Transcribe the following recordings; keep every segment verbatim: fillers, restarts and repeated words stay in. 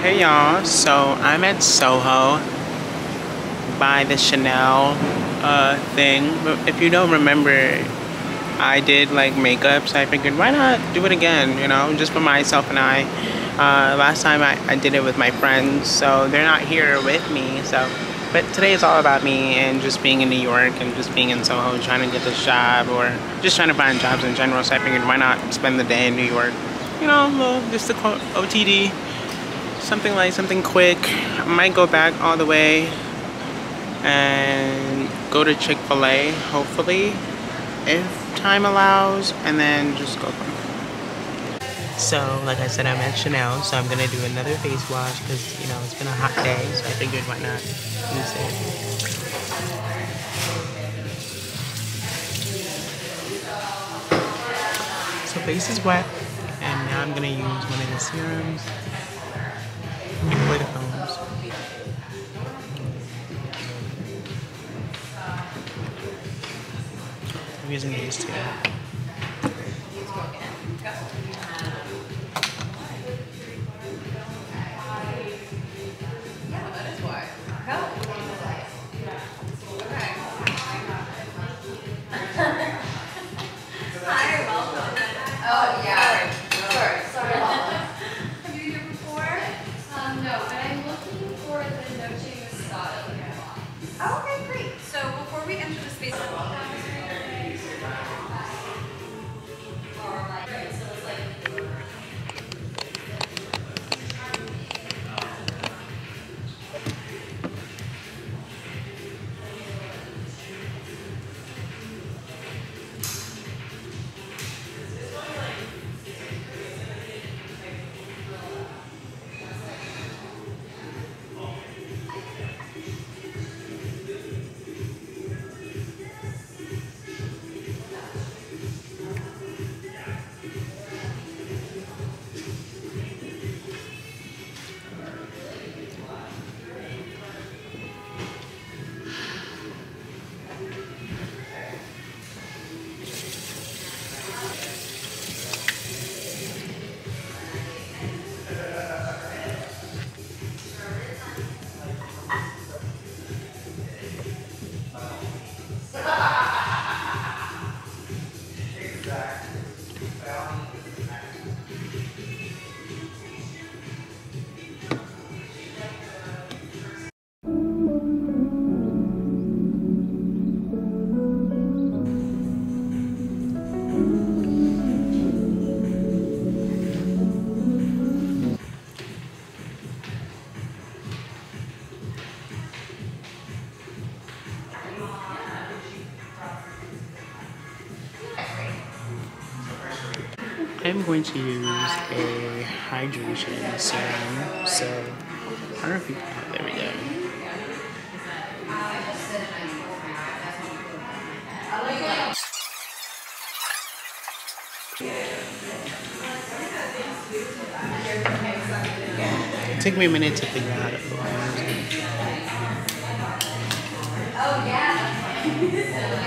Hey y'all, so I'm at Soho by the Chanel uh, thing. But if you don't remember, I did like makeup, so I figured why not do it again, you know, just for myself and I. Uh, last time I, I did it with my friends, so they're not here with me, so. But today is all about me and just being in New York and just being in Soho, trying to get this job or just trying to find jobs in general, so I figured why not spend the day in New York. You know, well, just the O T D. Something like something quick. I might go back all the way and go to Chick-fil-A, hopefully, if time allows, and then just go from there. So, like I said, I'm at Chanel, so I'm gonna do another face wash because, you know, it's been a hot day, so I figured why not use it. So, face is wet, and now I'm gonna use one of the serums. Before the phones. I'm using these two. Okay, great. So before we enter the space, I'm going to use a hydration serum, so I don't know if you can, oh, there we go. It took me a minute to figure out how to put my nose in. Oh, yeah.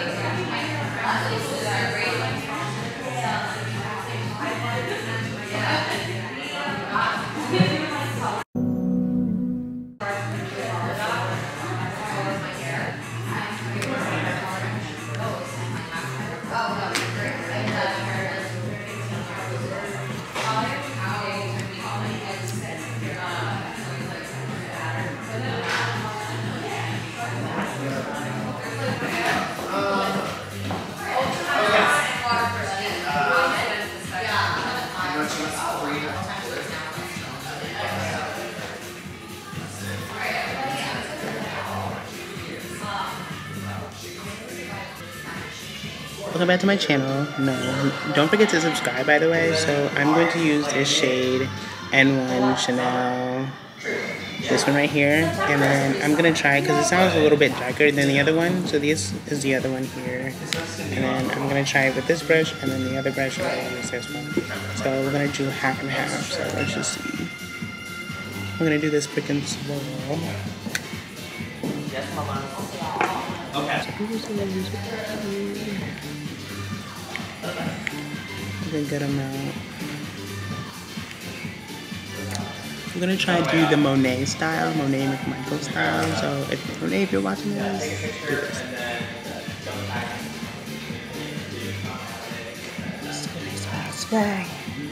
Welcome back to my channel. No, don't forget to subscribe, by the way. So I'm going to use this shade N one Chanel, this one right here, and then I'm gonna try because it sounds a little bit darker than the other one. So this is the other one here, and then I'm gonna try it with this brush, and then the other brush I will use this one. So we're gonna do half and half. So let's just see. We're gonna do this quick and slow. A good amount. I'm gonna try to do the Monet style, Monet McMichael style. So if Monet, if you're watching this, do this. Swirl.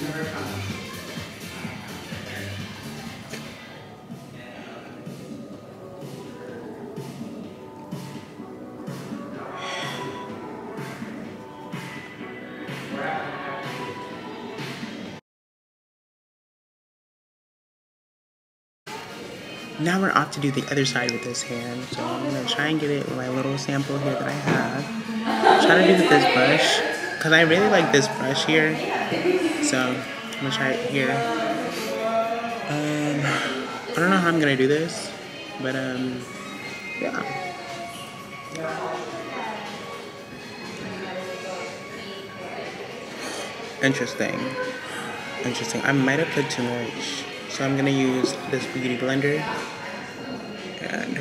Now we're off to do the other side with this hand. So I'm gonna try and get it with my little sample here that I have. Try to do with this brush, cause I really like this brush here. So I'm gonna try it here. Um, I don't know how I'm gonna do this, but um, yeah. Interesting. Interesting. I might have put too much. So I'm gonna use this beauty blender and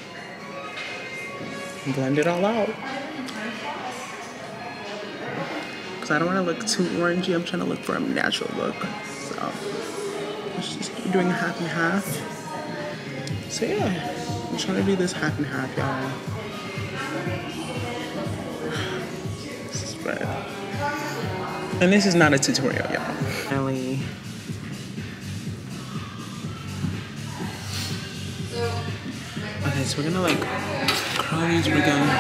blend it all out. Cause I don't wanna look too orangey. I'm trying to look for a natural look. So let's just keep doing half and half. So yeah, I'm trying to do this half and half, y'all. This is red. And this is not a tutorial, y'all. Finally. Okay, so we're gonna like curl these, we're gonna...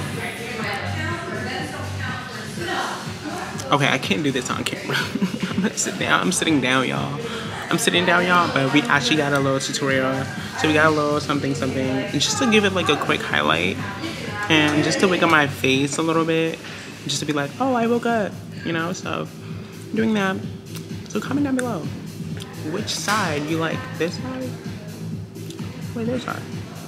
Okay, I can't do this on camera. I'm gonna sit down, I'm sitting down, y'all. I'm sitting down, y'all, but we actually got a little tutorial. So we got a little something, something, and just to give it like a quick highlight, and just to wake up my face a little bit, just to be like, oh, I woke up, you know, so doing that. So comment down below, which side you like, this side? Wait, this side.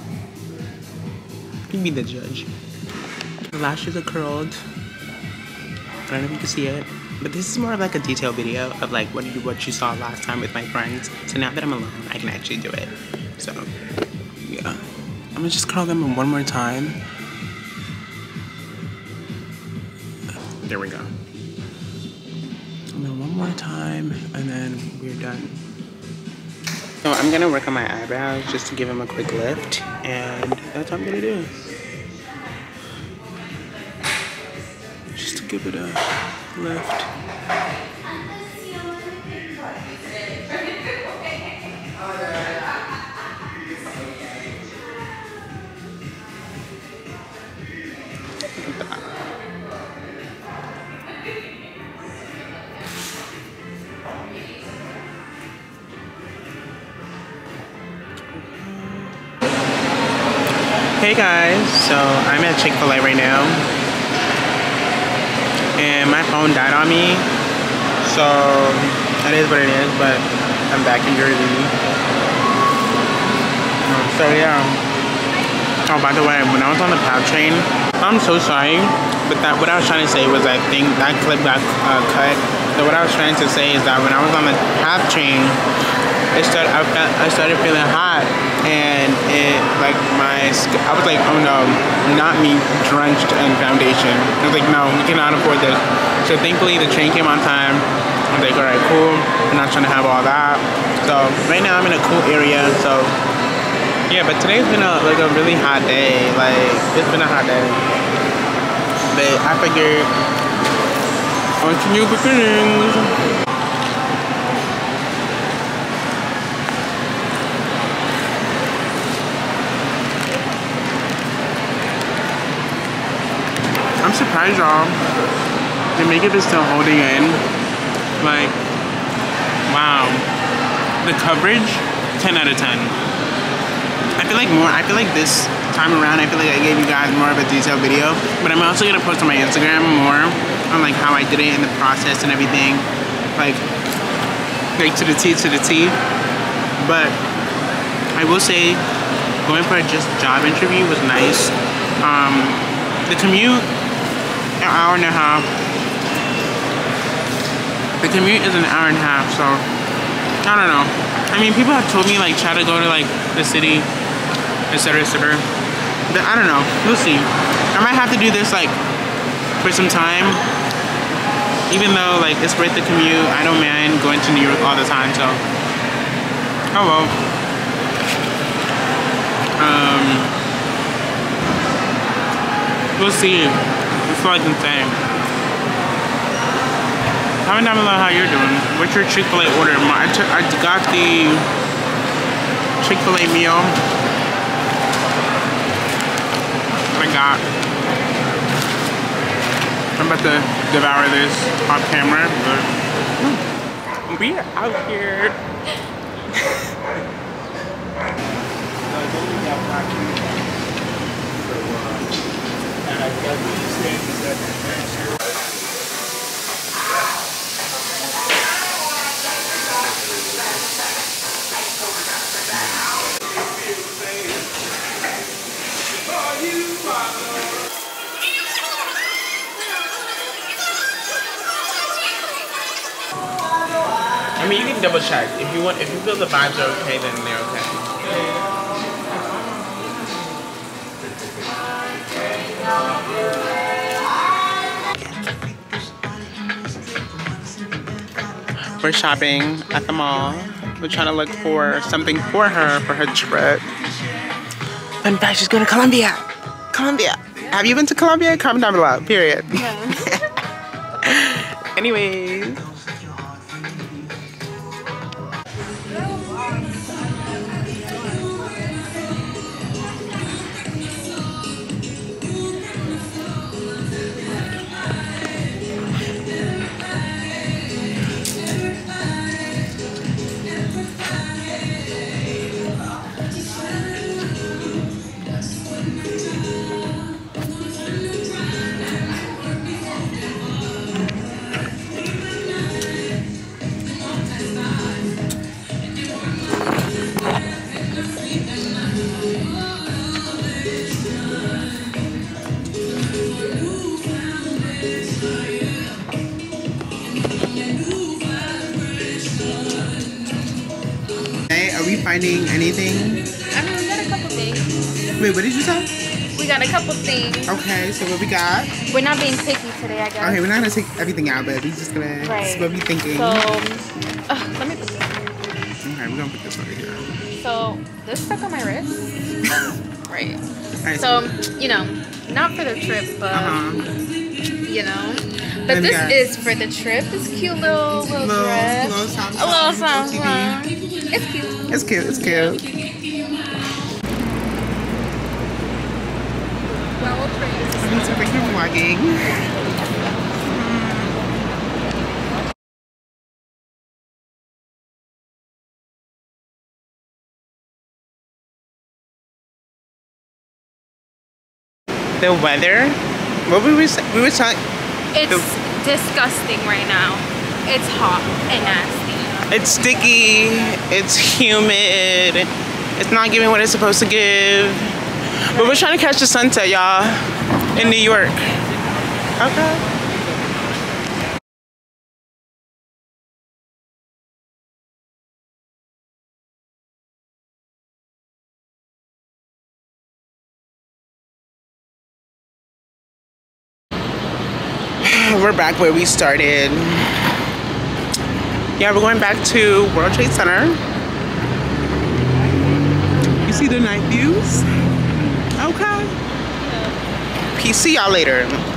You be the judge. The lashes are curled. I don't know if you can see it, but this is more of like a detailed video of like what you what you saw last time with my friends. So now that I'm alone, I can actually do it. So yeah, I'm gonna just curl them one more time. There we go. And then one more time, and then we're done. So I'm gonna work on my eyebrows just to give them a quick lift, and that's what I'm gonna do. Just to give it a lift. Hey guys, so I'm at Chick-fil-A right now, and my phone died on me, so that is what it is, but I'm back in Jersey. So yeah. Oh, by the way, when I was on the PATH train, I'm so sorry, but that what I was trying to say was I think that clip got uh, cut. So what I was trying to say is that when I was on the PATH train, it started, I, felt, I started feeling hot, and it, like, my, I was like, oh no, not me drenched in foundation. I was like, no, we cannot afford this. So thankfully the train came on time. I was like, all right, cool. I'm not trying to have all that. So right now I'm in a cool area, so yeah, but today's been a, like a really hot day. Like, it's been a hot day. But I figured, on to new beginnings. I'm surprised, y'all. The makeup is still holding in. Like, wow. The coverage, ten out of ten. I feel like more, I feel like this time around, I feel like I gave you guys more of a detailed video. But I'm also gonna post on my Instagram more on like how I did it in the process and everything. Like, like to the T, to the T. But I will say, going for a just job interview was nice. Um, the commute, an hour and a half. The commute is an hour and a half, so I don't know. I mean, people have told me like try to go to like the city, et cetera, et cetera. But I don't know. We'll see. I might have to do this like for some time. Even though like it's worth the commute, I don't mind going to New York all the time. So Oh well. Um, we'll see. It's like insane. Comment down below how you're doing. What's your Chick-fil-A order? I, took, I got the Chick-fil-A meal. I got. I'm about to devour this off camera, but we are out here. I mean, you can double check if you want. If you feel the vibes are okay, then they're okay. We're shopping at the mall. We're trying to look for something for her for her trip. In fact, she's going to Colombia. Colombia. Have you been to Colombia? Comment down below. Period. No. Anyways. Are we finding anything? I mean, we got a couple things. Wait, what did you say? We got a couple things. Okay, so what we got? We're not being picky today, I guess. Okay, we're not gonna take everything out, but we're just gonna. Right. This is what we thinking. So, uh, let me put this here. Okay, we're gonna put this over here. So, this stuck on my wrist. Right. Right, So, you know, not for the trip, but, uh-huh. you know. But Then we this got- is for the trip. This cute little, little, Little- dress. little something, a little something, something. O T D. It's cute. It's cute. It's cute. Well, Thanks for vlogging. The weather. What were we saying? We were talking. It's disgusting right now. It's hot and nasty. It's sticky. It's humid. It's not giving what it's supposed to give. But we're trying to catch the sunset, y'all, in New York. Okay. We're back where we started. Yeah, we're going back to World Trade Center. You see the night views? Okay. Peace. See y'all later.